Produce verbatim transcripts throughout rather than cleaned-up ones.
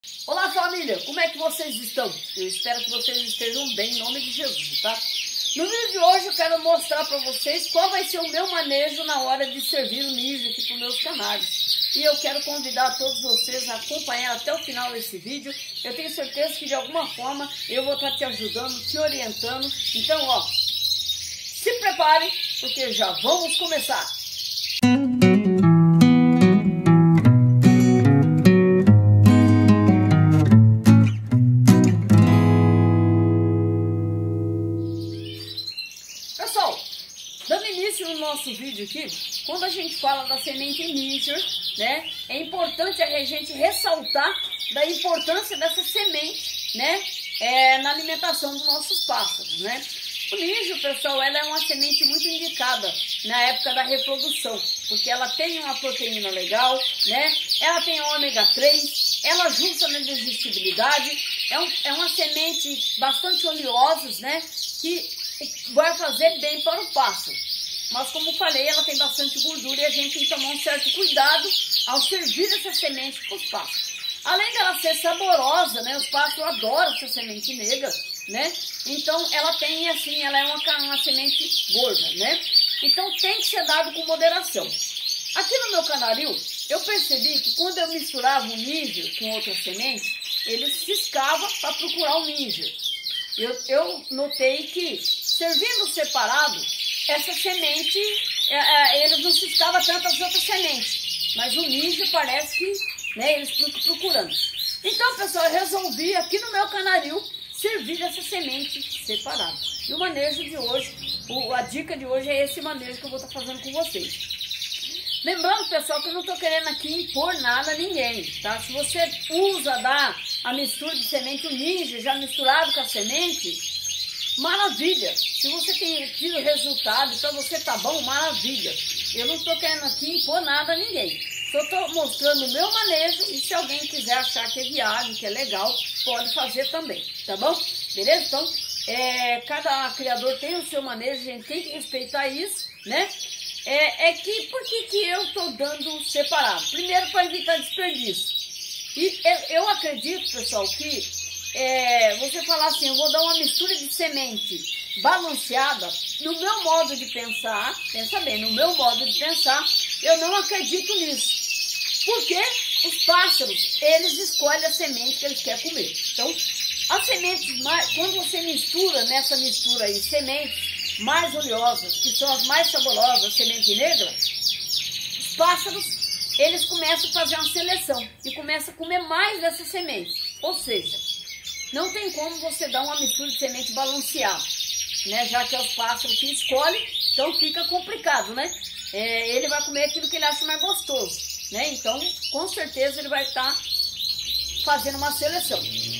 Olá família, como é que vocês estão? Eu espero que vocês estejam bem em nome de Jesus, tá? No vídeo de hoje eu quero mostrar para vocês qual vai ser o meu manejo na hora de servir o mijo aqui para os meus canários. E eu quero convidar todos vocês a acompanhar até o final desse vídeo. Eu tenho certeza que de alguma forma eu vou estar te ajudando, te orientando. Então, ó, se prepare porque já vamos começar. Pessoal, dando início no nosso vídeo aqui, quando a gente fala da semente Níger, né, é importante a gente ressaltar da importância dessa semente, né, é, na alimentação dos nossos pássaros, né. O níger, pessoal, ela é uma semente muito indicada na época da reprodução, porque ela tem uma proteína legal, né, ela tem ômega três, ela ajuda na digestibilidade, é, um, é uma semente bastante oleosa, né, que vai fazer bem para o pássaro. Mas como eu falei, ela tem bastante gordura e a gente tem que tomar um certo cuidado ao servir essa semente para os pássaros. Além dela ser saborosa, né, os pássaros adoram essa semente negra, né, então ela tem assim, ela é uma, uma semente gorda, né, então tem que ser dado com moderação. Aqui no meu canaril, eu percebi que quando eu misturava o níger com outra semente, ele ciscava para procurar o níger. Eu, eu notei que, servindo separado, essa semente, é, é, eles não ciscavam tanto as outras sementes, mas o níger parece que, né, eles ficam procurando. Então, pessoal, eu resolvi aqui no meu canaril servir essa semente separada. E o manejo de hoje, o, a dica de hoje é esse manejo que eu vou estar fazendo com vocês. Lembrando, pessoal, que eu não estou querendo aqui impor nada a ninguém, tá? Se você usa da, a mistura de semente, o níger já misturado com a semente, maravilha. Se você tem tido resultado, então você tá bom, maravilha. Eu não estou querendo aqui impor nada a ninguém. Só estou mostrando o meu manejo e se alguém quiser achar que é viável, que é legal, pode fazer também, tá bom? Beleza? Então, é, cada criador tem o seu manejo, a gente tem que respeitar isso, né? É, é que, por que que eu estou dando separado? Primeiro, para evitar desperdício. E eu, eu acredito, pessoal, que é, você falar assim, eu vou dar uma mistura de semente balanceada, no meu modo de pensar, pensa bem, no meu modo de pensar, eu não acredito nisso. Porque os pássaros, eles escolhem a semente que eles querem comer. Então, as sementes, mais, quando você mistura nessa mistura aí, sementes mais oleosas, que são as mais saborosas, semente negra, os pássaros, eles começam a fazer uma seleção e começam a comer mais dessa semente. Ou seja, não tem como você dar uma mistura de semente balanceada, né? Já que é os pássaros que escolhem, então fica complicado, né? É, ele vai comer aquilo que ele acha mais gostoso, né? Então, com certeza ele vai estar fazendo uma seleção.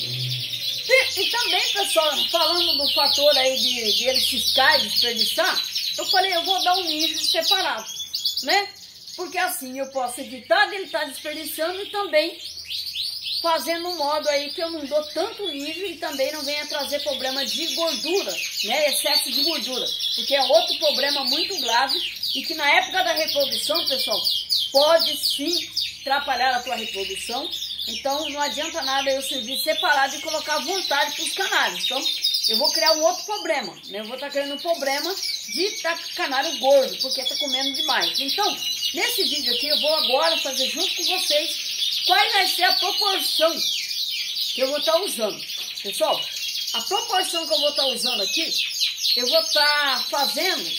E, e também, pessoal, falando do fator aí de, de ele ciscar e desperdiçar, eu falei, eu vou dar um níger separado, né? Porque assim eu posso evitar dele estar desperdiçando e também fazendo um modo aí que eu não dou tanto níger e também não venha trazer problema de gordura, né? Excesso de gordura, porque é outro problema muito grave e que na época da reprodução, pessoal, pode sim atrapalhar a tua reprodução. Então não adianta nada eu servir separado e colocar à vontade para os canários. Então eu vou criar um outro problema, né? Eu vou estar criando um problema de estar com o canário gordo, porque está comendo demais. Então, nesse vídeo aqui eu vou agora fazer junto com vocês qual vai ser a proporção que eu vou estar usando. Pessoal, a proporção que eu vou estar usando aqui, eu vou estar fazendo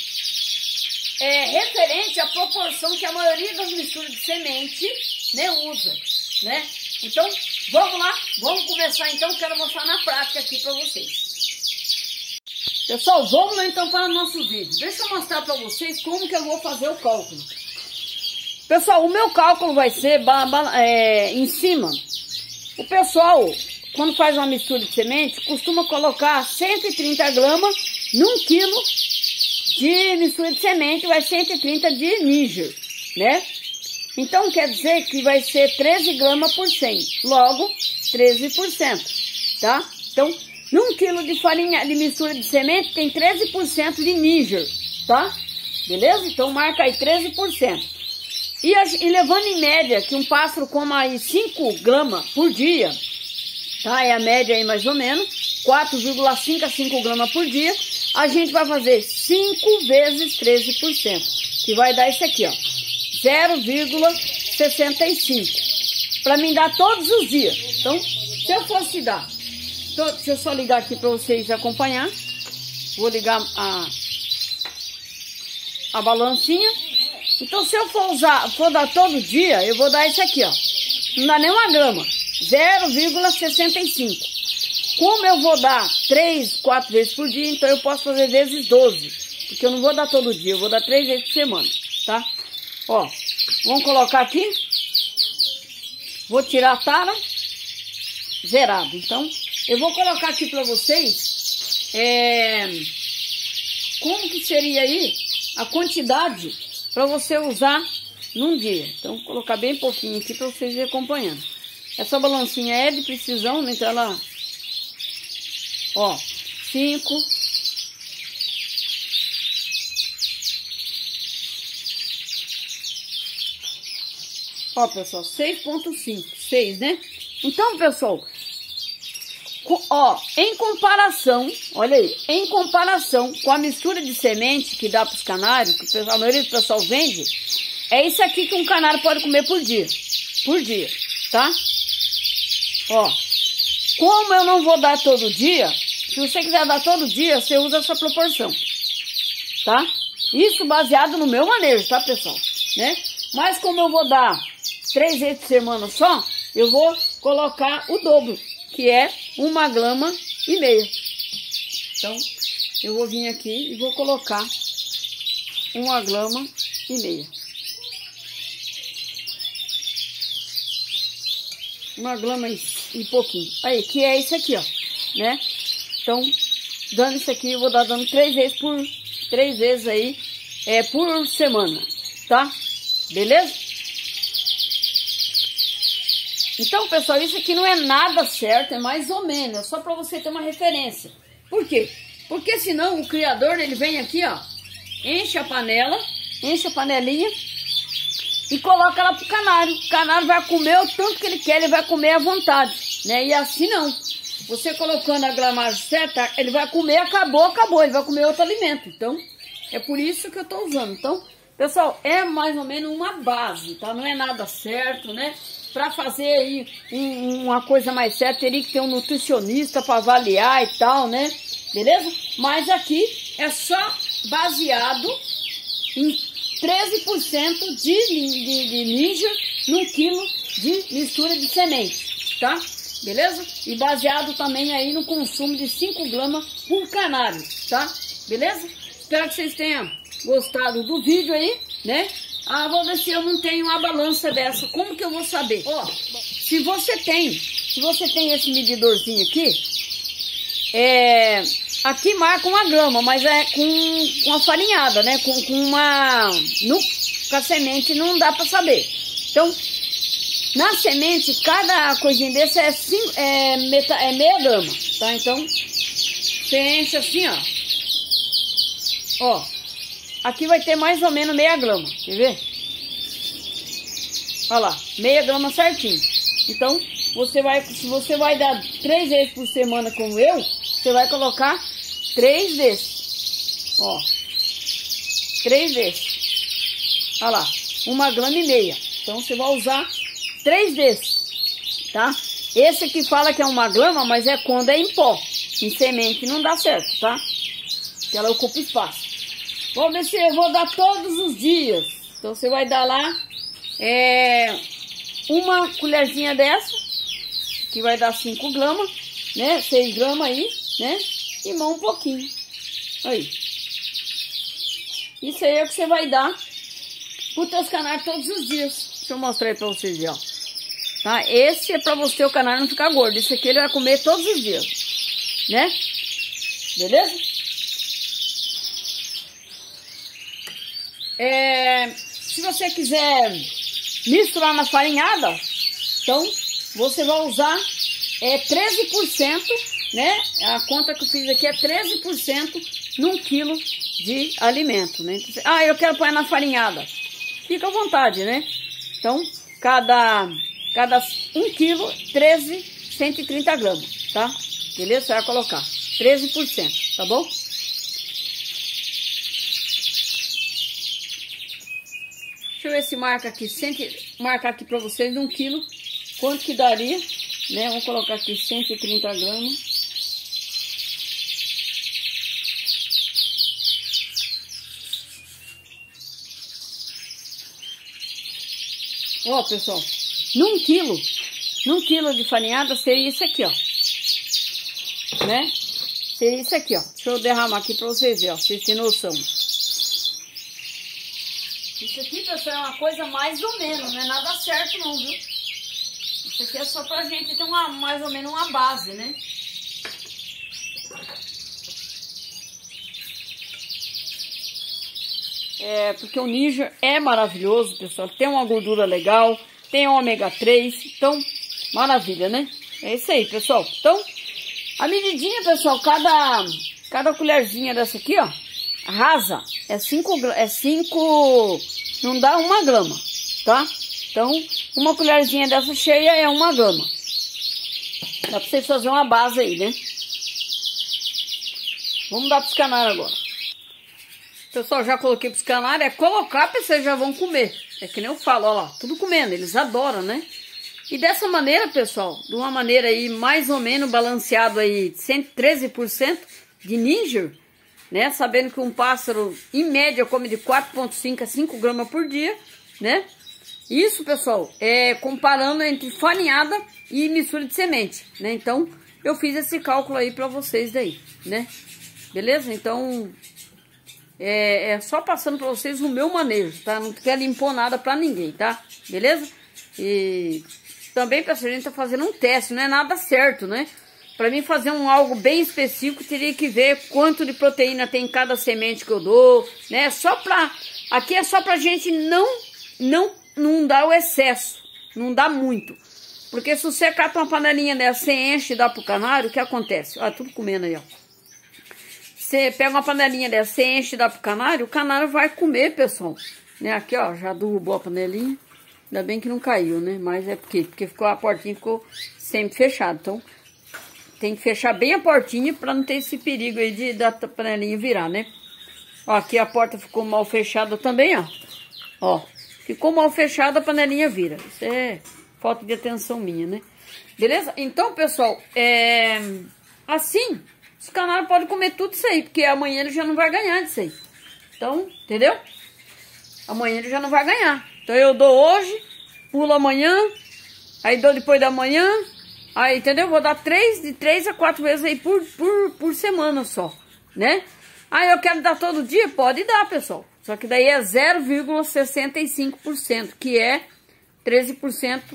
é, referente à proporção que a maioria das misturas de semente, né, usa, né? Então, vamos lá, vamos começar então, quero mostrar na prática aqui para vocês. Pessoal, vamos lá então para o nosso vídeo. Deixa eu mostrar para vocês como que eu vou fazer o cálculo. Pessoal, o meu cálculo vai ser é, em cima. O pessoal, quando faz uma mistura de semente, costuma colocar cento e trinta gramas num quilo de mistura de semente, vai cento e trinta de níger, né? Então, quer dizer que vai ser treze gramas por cem, logo, treze por cento, tá? Então, num quilo de farinha de mistura de semente, tem treze por cento de níger, tá? Beleza? Então, marca aí treze por cento. E, e levando em média que um pássaro coma aí cinco gramas por dia, tá? É a média aí mais ou menos, quatro vírgula cinco a cinco gramas por dia. A gente vai fazer cinco vezes treze por cento, que vai dar isso aqui, ó, zero vírgula sessenta e cinco, para mim dar todos os dias. Então, se eu fosse dar, tô, deixa eu só ligar aqui para vocês acompanhar. Vou ligar a, a balancinha. Então, se eu for usar, for dar todo dia, eu vou dar isso aqui, ó, não dá nem uma grama, zero vírgula sessenta e cinco. Como eu vou dar três, quatro vezes por dia, então eu posso fazer vezes doze. Porque eu não vou dar todo dia, eu vou dar três vezes por semana, tá? Ó, vamos colocar aqui. Vou tirar a tara. Zerado. Então, eu vou colocar aqui pra vocês é, como que seria aí a quantidade pra você usar num dia. Então, vou colocar bem pouquinho aqui pra vocês irem acompanhando. Essa balancinha é de precisão, né? Então ela... Ó, cinco. Ó, pessoal, seis ponto cinco, seis, né? Então, pessoal, ó, em comparação, olha aí, em comparação com a mistura de semente que dá para os canários, que a maioria do pessoal vende, é isso aqui que um canário pode comer por dia, por dia, tá? Ó, como eu não vou dar todo dia, se você quiser dar todo dia, você usa essa proporção, tá? Isso baseado no meu manejo, tá, pessoal? Né? Mas como eu vou dar três vezes por semana só, eu vou colocar o dobro, que é uma grama e meia. Então, eu vou vir aqui e vou colocar uma grama e meia. Uma grama e, e pouquinho. Aí, que é isso aqui, ó, né? Então, dando isso aqui, eu vou dar dando três vezes por três vezes aí, é, por semana, tá? Beleza? Então, pessoal, isso aqui não é nada certo, é mais ou menos, é só para você ter uma referência. Por quê? Porque senão o criador, ele vem aqui, ó, enche a panela, enche a panelinha e coloca ela pro canário. O canário vai comer o tanto que ele quer, ele vai comer à vontade, né? E assim não. Você colocando a gramagem certa, ele vai comer, acabou, acabou, ele vai comer outro alimento. Então, é por isso que eu tô usando. Então, pessoal, é mais ou menos uma base, tá? Não é nada certo, né? Para fazer aí um, uma coisa mais certa, teria que ter um nutricionista para avaliar e tal, né? Beleza? Mas aqui é só baseado em treze por cento de, de, de ninja num quilo de mistura de semente, tá? Beleza? E baseado também aí no consumo de cinco gramas por canário, tá? Beleza? Espero que vocês tenham gostado do vídeo aí, né? Ah, vou ver se eu não tenho uma balança dessa. Como que eu vou saber? Ó, se você tem, se você tem esse medidorzinho aqui, é, aqui marca uma grama, mas é com, com a farinhada, né? Com, com uma, no, com a semente não dá pra saber. Então, na semente, cada coisinha desse é, cinco, é, meta, é meia grama, tá? Então, você enche assim, ó. Ó. Aqui vai ter mais ou menos meia grama, quer ver? Olha lá, meia grama certinho. Então, você vai, se você vai dar três vezes por semana como eu, você vai colocar três vezes. Ó, três vezes. Olha lá, uma grama e meia. Então, você vai usar três vezes, tá? Esse aqui fala que é uma grama, mas é quando é em pó. Em semente não dá certo, tá? Porque ela ocupa espaço. Vou ver se eu vou dar todos os dias. Então você vai dar lá é, uma colherzinha dessa, que vai dar cinco gramas, né? seis gramas aí, né? E mão um pouquinho. Aí. Isso aí é o que você vai dar pro teus canários todos os dias. Deixa eu mostrar aí pra vocês verem, ó. Tá? Esse é pra você, o canário não ficar gordo. Esse aqui ele vai comer todos os dias, né? Beleza? É, se você quiser misturar na farinhada, então você vai usar é, treze por cento, né? A conta que eu fiz aqui é treze por cento num quilo de alimento, né? Ah, eu quero pôr na farinhada. Fica à vontade, né? Então, cada, cada um quilo, treze cento e trinta gramas, tá? Beleza? Você vai colocar treze por cento, tá bom? Deixa eu ver se marca aqui, cento, marcar aqui pra vocês um quilo, quanto que daria, né? Vamos colocar aqui cento e trinta gramas. Ó, pessoal, num quilo, num quilo de farinhada seria isso aqui, ó, né? Seria isso aqui, ó. Deixa eu derramar aqui pra vocês verem, ó, vocês têm noção. Isso aqui, pessoal, é uma coisa mais ou menos, não é nada certo não, viu? Isso aqui é só pra gente ter uma, mais ou menos uma base, né? É, porque o Níger é maravilhoso, pessoal. Tem uma gordura legal, tem ômega três, então, maravilha, né? É isso aí, pessoal. Então, a medidinha, pessoal, cada, cada colherzinha dessa aqui, ó, rasa, é cinco, é cinco, não dá uma grama, tá? Então, uma colherzinha dessa cheia é uma grama. Dá pra vocês fazerem uma base aí, né? Vamos dar pros canários agora. Pessoal, já coloquei pros canários, é colocar pra vocês já vão comer. É que nem eu falo, ó lá, tudo comendo, eles adoram, né? E dessa maneira, pessoal, de uma maneira aí mais ou menos balanceado aí, cento e treze por cento de Níger, né? Sabendo que um pássaro, em média, come de quatro vírgula cinco a cinco gramas por dia, né? Isso, pessoal, é comparando entre farinhada e mistura de semente, né? Então, eu fiz esse cálculo aí pra vocês daí, né? Beleza? Então, é, é só passando pra vocês o meu manejo, tá? Não quero impor nada pra ninguém, tá? Beleza? E também, pessoal, a gente tá fazendo um teste, não é nada certo, né? Pra mim fazer um algo bem específico, teria que ver quanto de proteína tem em cada semente que eu dou, né? Só pra... Aqui é só pra gente não, não, não dar o excesso, não dá muito. Porque se você cata uma panelinha dessa, você enche e dá pro canário, o que acontece? Ó, tudo comendo aí, ó. Você pega uma panelinha dessa, você enche e dá pro canário, o canário vai comer, pessoal. Né? Aqui, ó, já derrubou a panelinha. Ainda bem que não caiu, né? Mas é porque, porque ficou, a portinha ficou sempre fechada. Então, tem que fechar bem a portinha para não ter esse perigo aí de da panelinha virar, né? Ó, aqui a porta ficou mal fechada também, ó. Ó, ficou mal fechada, a panelinha vira. Isso é falta de atenção minha, né? Beleza? Então, pessoal, é... assim, os canários podem comer tudo isso aí, porque amanhã ele já não vai ganhar disso aí. Então, entendeu? Amanhã ele já não vai ganhar. Então eu dou hoje, pulo amanhã, aí dou depois da manhã, aí, entendeu? Vou dar três, de três a quatro vezes aí por, por, por semana só, né? Aí eu quero dar todo dia? Pode dar, pessoal. Só que daí é zero vírgula sessenta e cinco por cento, que é treze por cento,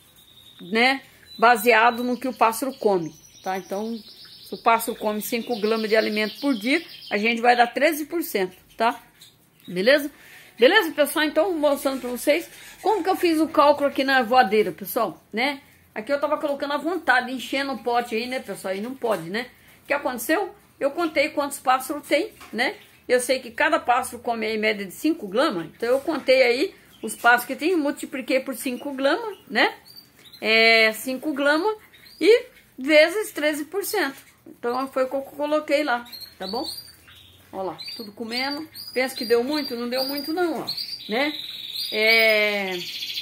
né? Baseado no que o pássaro come, tá? Então, se o pássaro come cinco gramas de alimento por dia, a gente vai dar treze por cento, tá? Beleza? Beleza, pessoal? Então, mostrando pra vocês como que eu fiz o cálculo aqui na voadeira, pessoal, né? Aqui eu tava colocando à vontade, enchendo o pote aí, né, pessoal? E não pode, né? O que aconteceu? Eu contei quantos pássaros tem, né? Eu sei que cada pássaro come aí em média de cinco gramas, então eu contei aí os pássaros que tem, multipliquei por cinco gramas, né? É cinco gramas e vezes treze por cento. Então foi o que eu coloquei lá, tá bom? Olha lá, tudo comendo. Pensa que deu muito? Não deu muito não, ó. Né? É...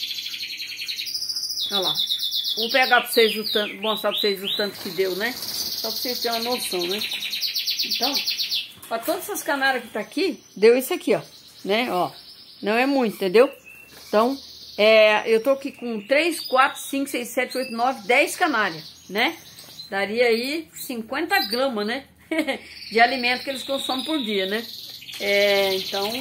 Olha lá. Vou pegar pra vocês o tanto, mostrar pra vocês o tanto que deu, né? Só pra vocês terem uma noção, né? Então, pra todas essas canárias que tá aqui, deu isso aqui, ó. Né? Ó. Não é muito, entendeu? Então, é, eu tô aqui com três, quatro, cinco, seis, sete, oito, nove, dez canárias, né? Daria aí cinquenta gramas, né? De alimento que eles consomem por dia, né? É, então,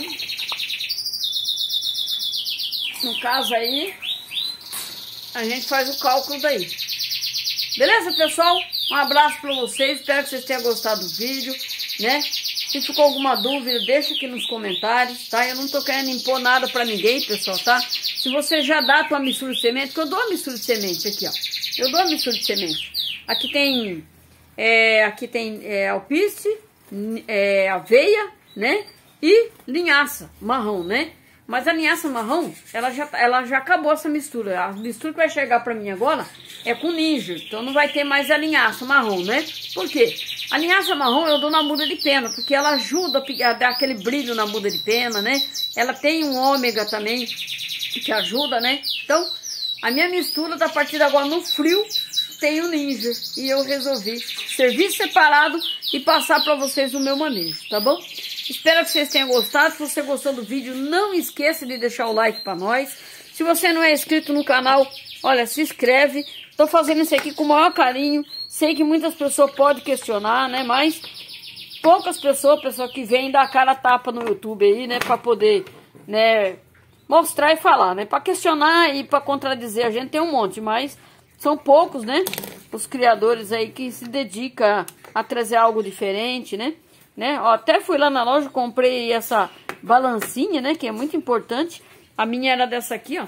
no caso aí, a gente faz o cálculo daí. Beleza, pessoal? Um abraço pra vocês, espero que vocês tenham gostado do vídeo, né? Se ficou alguma dúvida, deixa aqui nos comentários, tá? Eu não tô querendo impor nada pra ninguém, pessoal, tá? Se você já dá a tua mistura de semente, que eu dou a mistura de semente aqui, ó. Eu dou a mistura de semente. Aqui tem... É, aqui tem é, alpiste, é, aveia, né? E linhaça marrom, né? Mas a linhaça marrom, ela já, ela já acabou essa mistura. A mistura que vai chegar pra mim agora é com ninja. Então não vai ter mais a linhaça marrom, né? Por quê? A linhaça marrom eu dou na muda de pena, porque ela ajuda a dar aquele brilho na muda de pena, né? Ela tem um ômega também, que ajuda, né? Então, a minha mistura da partir de agora no frio tem o ninja. E eu resolvi servir separado e passar pra vocês o meu manejo, tá bom? Espero que vocês tenham gostado. Se você gostou do vídeo, não esqueça de deixar o like pra nós. Se você não é inscrito no canal, olha, se inscreve. Tô fazendo isso aqui com o maior carinho. Sei que muitas pessoas podem questionar, né? Mas poucas pessoas, pessoal que vem dar a cara a tapa no YouTube aí, né? Pra poder, né, mostrar e falar, né? Pra questionar e pra contradizer a gente tem um monte, mas são poucos, né? Os criadores aí que se dedicam a trazer algo diferente, né? Né? Ó, até fui lá na loja, comprei essa balancinha, né? Que é muito importante. A minha era dessa aqui, ó.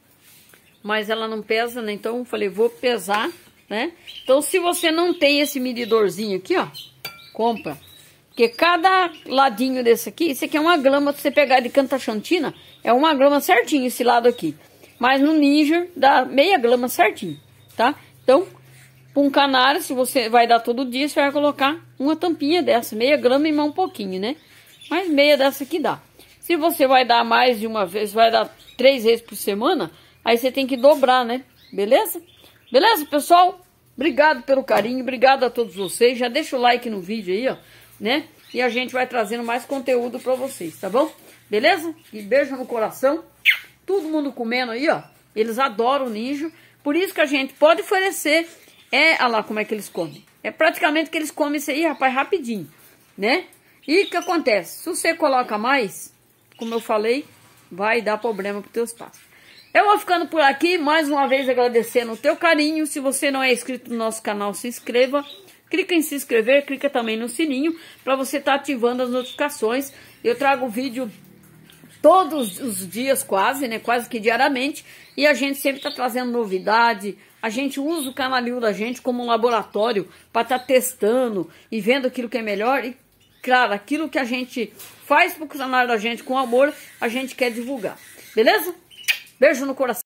Mas ela não pesa, né? Então eu falei, vou pesar, né? Então se você não tem esse medidorzinho aqui, ó, compra. Porque cada ladinho desse aqui, esse aqui é uma grama, se você pegar de Cantachantina, é uma grama certinho esse lado aqui. Mas no Ninja dá meia grama certinho, tá? Então, para um canário, se você vai dar todo dia, você vai colocar uma tampinha dessa, meia grama e mais um pouquinho, né? Mas meia dessa aqui dá. Se você vai dar mais de uma vez, vai dar três vezes por semana, aí você tem que dobrar, né? Beleza? Beleza, pessoal? Obrigado pelo carinho, obrigado a todos vocês. Já deixa o like no vídeo aí, ó, né? E a gente vai trazendo mais conteúdo pra vocês, tá bom? Beleza? E beijo no coração. Todo mundo comendo aí, ó. Eles adoram o ninja. Por isso que a gente pode oferecer. É, olha lá como é que eles comem. É praticamente que eles comem isso aí, rapaz, rapidinho, né? E o que acontece? Se você coloca mais, como eu falei, vai dar problema para os teus passos. Eu vou ficando por aqui, mais uma vez agradecendo o teu carinho. Se você não é inscrito no nosso canal, se inscreva. Clica em se inscrever, clica também no sininho para você estar tá ativando as notificações. Eu trago vídeo todos os dias quase, né? Quase que diariamente. E a gente sempre está trazendo novidade. A gente usa o canalil da gente como um laboratório para estar tá testando e vendo aquilo que é melhor. E, claro, aquilo que a gente faz para o canal da gente com amor, a gente quer divulgar. Beleza? Beijo no coração.